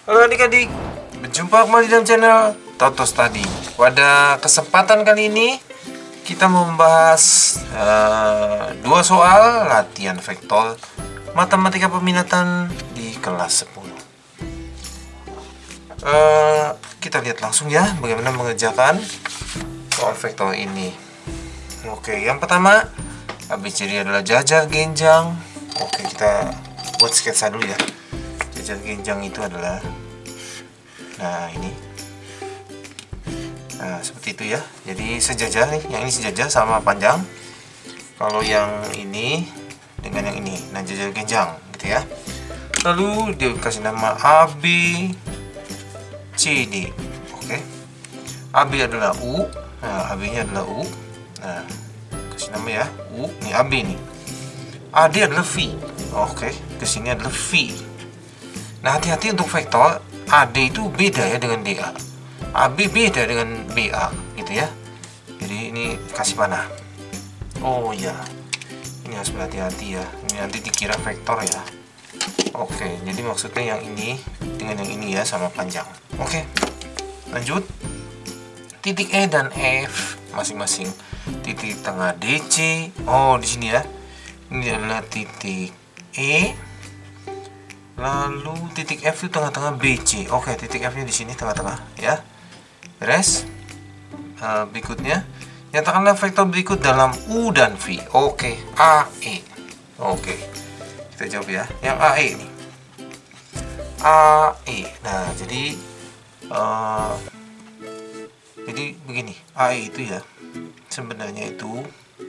Halo adik-adik, berjumpa kembali dalam channel Toto Study. Pada kesempatan kali ini kita mau membahas dua soal latihan vektor matematika peminatan di kelas 10. Kita lihat langsung ya bagaimana mengerjakan soal vektor ini. Oke, yang pertama ABCD adalah jajar genjang. Oke, kita buat sketsa dulu ya. Jajar genjang itu adalah, nah ini, nah seperti itu ya. Jadi sejajar nih, yang ini sejajar sama panjang. Kalau yang ini dengan yang ini, nah jajar genjang gitu ya. Lalu dia kasih nama A, B, C, D. Oke, AB adalah U. Nah, AB nya adalah U. Nah, kasih nama ya U. Nih AB nih. AD adalah V. Oke, kesini adalah V. Nah, hati-hati untuk vektor AD itu beda ya dengan DA. AB beda dengan BA gitu ya. Jadi ini kasih panah. Oh ya, ini harus berhati-hati ya. Ini nanti dikira vektor ya. Oke, jadi maksudnya yang ini dengan yang ini ya, sama panjang. Oke, lanjut. Titik E dan F masing-masing titik tengah DC. Oh, di sini ya. Ini adalah titik E. Lalu titik F itu tengah-tengah BC. Oke, titik F nya di sini tengah-tengah ya. Beres. Berikutnya, nyatakanlah vektor berikut dalam U dan V. Oke, AE. Oke, kita jawab ya. Yang AE ini. AE. Nah, jadi begini. AE itu ya, sebenarnya itu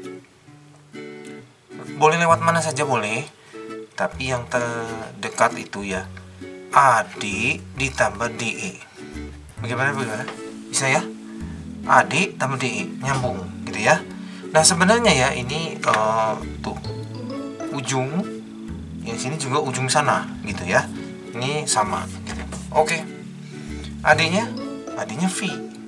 boleh lewat mana saja boleh. Tapi yang terdekat itu ya AD ditambah DE. Bagaimana? Bisa ya? AD tambah DE nyambung gitu ya. Nah, sebenarnya ya ini tuh ujung yang sini juga ujung sana gitu ya. Ini sama gitu. Oke. AD-nya V.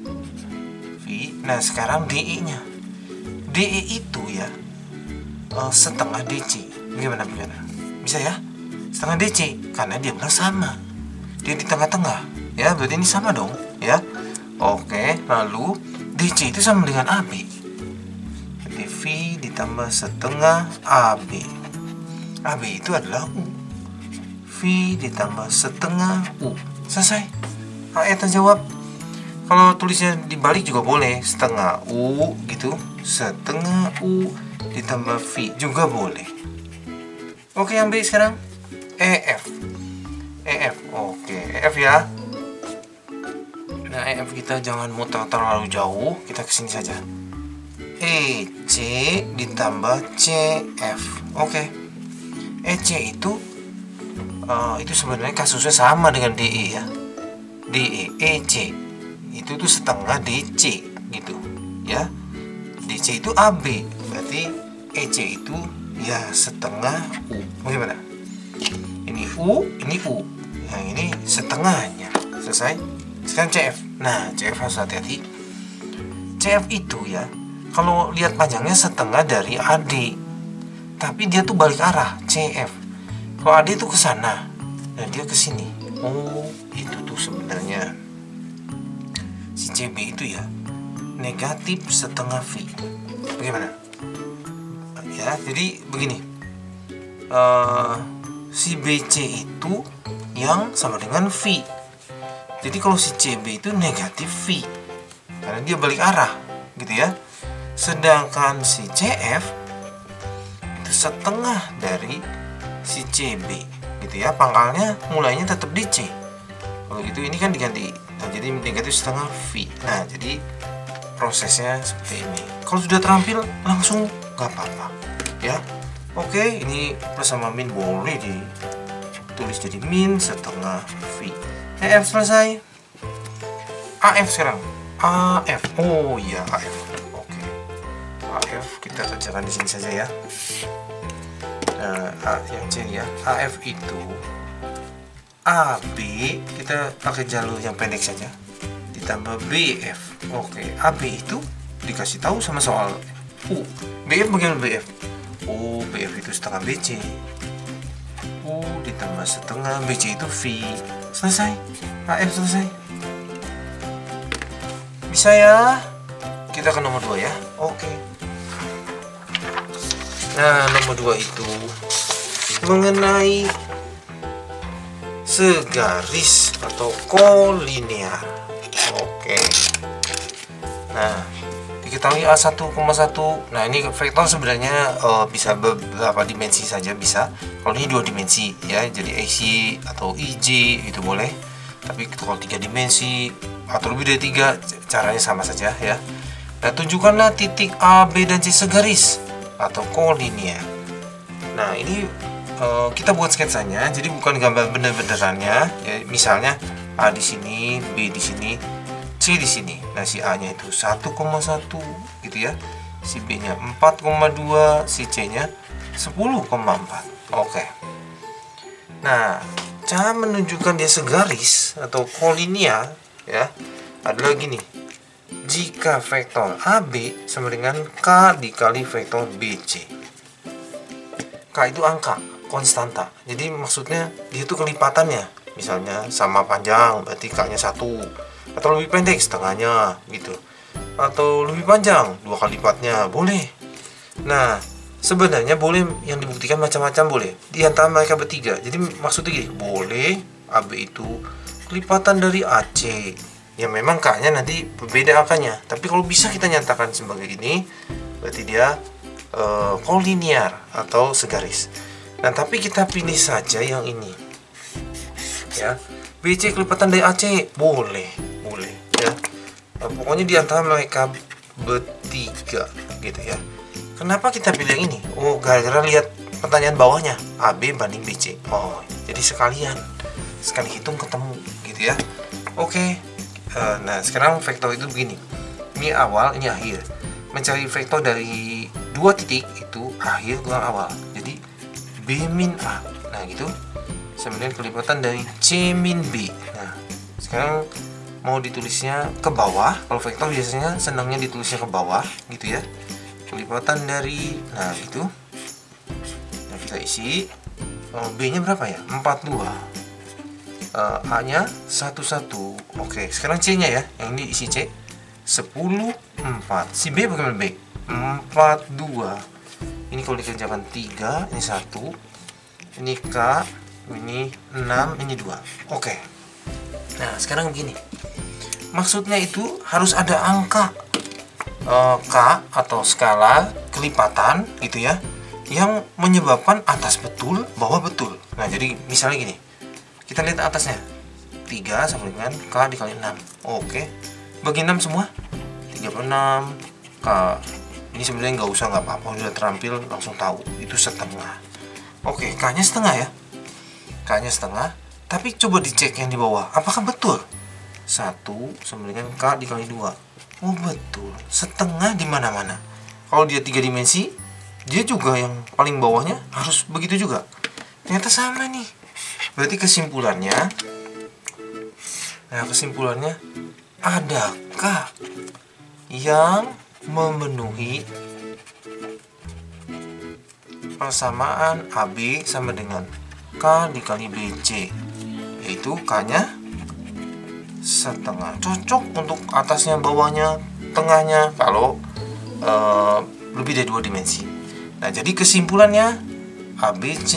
Nah, sekarang DE-nya. DE itu ya setengah DC. Bagaimana? Bisa ya? Setengah DC karena dia bilang sama. Dia di tengah-tengah ya, berarti ini sama dong ya. Oke, lalu DC itu sama dengan AB. Jadi V ditambah setengah AB. AB itu adalah U. V ditambah setengah U. Selesai. AE terjawab. Kalau tulisnya dibalik juga boleh, setengah U gitu, setengah U ditambah V juga boleh. Oke, yang B sekarang EF. Oke, EF ya. Nah, EF kita jangan muter terlalu jauh, kita kesini saja. EC ditambah CF. Oke. EC itu sebenarnya kasusnya sama dengan DE ya. DE, EC itu tuh setengah DC gitu ya. DC itu AB, berarti EC itu ya setengah U. Bagaimana? Ini U, ini U. Yang ini setengahnya. Selesai. Sekarang CF. Nah, CF harus hati-hati. CF itu ya, kalau lihat panjangnya setengah dari AD. Tapi dia tuh balik arah, CF. Kalau AD itu ke sana, dan dia ke sini. Oh, itu tuh sebenarnya si CB itu ya negatif setengah V. Bagaimana? Ya, jadi begini, si BC itu yang sama dengan V. Jadi kalau si CB itu negatif V karena dia balik arah gitu ya. Sedangkan si CF itu setengah dari si CB gitu ya. Pangkalnya mulainya tetap di C. Kalau gitu ini kan diganti. Nah, jadi negatif setengah V. Nah, jadi prosesnya seperti ini. Kalau sudah terampil langsung gak apa-apa ya. Oke, ini plus sama min boleh ditulis jadi min setengah V. EF selesai. AF sekarang. AF. Oh iya, AF. Oke. AF kita kerjakan di sini saja ya. Nah, A yang C ya. AF itu AB kita pakai jalur yang pendek saja ditambah BF. Oke, AB itu dikasih tahu sama soal U. BF bagaimana BF? Oh, BF itu setengah BC. U ditambah setengah BC itu V. selesai. AF selesai. Bisa ya? Kita ke nomor 2 ya. Oke. Nah, nomor 2 itu mengenai segaris atau kolinear. Oke. Nah, diketahui A1,1. Nah, ini vektor sebenarnya bisa beberapa dimensi saja bisa. Kalau ini 2 dimensi ya, jadi AC atau IJ itu boleh. Tapi kalau 3 dimensi atau lebih dari 3, caranya sama saja ya. Nah, tunjukkanlah titik A, B, dan C segaris atau kolinear. Nah, ini kita buat sketsanya, jadi bukan gambar bener-benerannya ya. Misalnya A di sini, B di sini, C di sini. Nah, si A-nya itu 1,1 gitu ya. Si B-nya 4,2, si C-nya 10,4. Oke. Nah, cara menunjukkan dia segaris atau kolinear ya adalah gini. Jika vektor AB sama dengan K dikali vektor BC. K itu angka, konstanta. Jadi maksudnya dia itu kelipatannya. Misalnya sama panjang, berarti K-nya 1. Atau lebih pendek, setengahnya gitu. Atau lebih panjang, 2 kali lipatnya, boleh. Nah, sebenarnya boleh yang dibuktikan macam-macam boleh. Di antara mereka bertiga. Jadi maksudnya gini, boleh AB itu kelipatan dari AC. Ya memang K-nya nanti berbeda angkanya. Tapi kalau bisa kita nyatakan sebagai ini, berarti dia kolinear atau segaris. Nah, tapi kita pilih saja yang ini. Ya, BC kelipatan dari AC, boleh ya. Pokoknya di antara mereka bertiga gitu ya. Kenapa kita pilih yang ini? Oh, gara-gara lihat pertanyaan bawahnya, AB banding BC. Oh, jadi sekali hitung ketemu gitu ya. Oke. Nah, sekarang vektor itu begini. Ini awal, ini akhir. Mencari vektor dari 2 titik itu akhir kurang awal. Jadi B min A. Nah, gitu. Kemudian kelipatan dari C min B. Nah, sekarang mau ditulisnya ke bawah. Kalau vektor biasanya senangnya ditulisnya ke bawah gitu ya. Kelipatan dari, nah itu. Nah, kita isi. B-nya berapa ya? 42. A-nya 11. Oke, sekarang C-nya ya. Yang ini isi C. 10, 4. Si B bagaimana B? 4, 2. Ini kalau dikerjakan 3, ini 1. Ini K, ini 6, ini 2. Oke. Nah, sekarang begini. Maksudnya itu harus ada angka K atau skala kelipatan gitu ya, yang menyebabkan atas betul, bawah betul. Nah, jadi misalnya gini. Kita lihat atasnya. 3 sama dengan K dikali 6. Oke. Bagi 6 semua. 36 K. Ini sebenarnya nggak usah, nggak apa-apa. Udah terampil langsung tahu. Itu setengah. Oke, K-nya setengah ya. K-nya setengah. Tapi coba dicek yang di bawah. Apakah betul? 1 sama dengan K dikali 2. Oh, betul. Setengah di mana-mana. Kalau dia 3 dimensi, dia juga yang paling bawahnya harus begitu juga. Ternyata sama nih. Berarti kesimpulannya, adakah yang memenuhi persamaan AB sama dengan K dikali BC, yaitu K-nya setengah. Cocok untuk atasnya, bawahnya, tengahnya kalau lebih dari 2 dimensi. Nah, jadi kesimpulannya ABC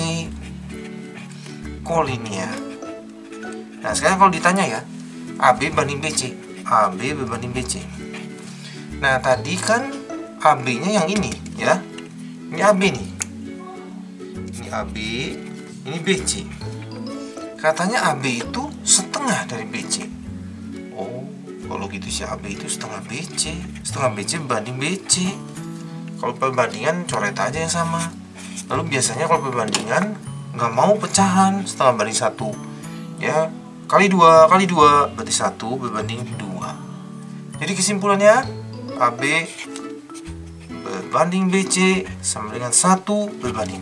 kolinear. Nah, sekarang kalau ditanya ya, AB banding BC, AB berbanding BC. Nah, tadi kan AB-nya yang ini ya. Ini AB nih. Ini AB, ini BC. Katanya AB itu setengah dari BC. Oh, kalau gitu si AB itu setengah BC. Setengah BC banding BC. Kalau perbandingan coret aja yang sama. Lalu biasanya kalau perbandingan nggak mau pecahan, setengah banding 1 ya, kali 2 berarti 1 berbanding 2. Jadi kesimpulannya AB berbanding BC sama dengan 1 berbanding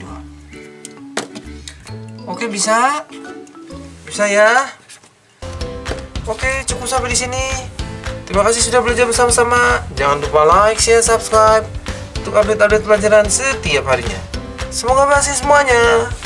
2. Oke, bisa ya. Oke, cukup sampai di sini. Terima kasih sudah belajar bersama-sama. Jangan lupa like, share, subscribe untuk update-update pelajaran setiap harinya. Semoga berhasil semuanya.